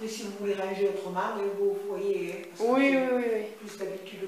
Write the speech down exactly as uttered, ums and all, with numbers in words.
Après, si vous voulez ranger autrement, vous voyez. Oui, oui, oui, oui. Plus d'habitude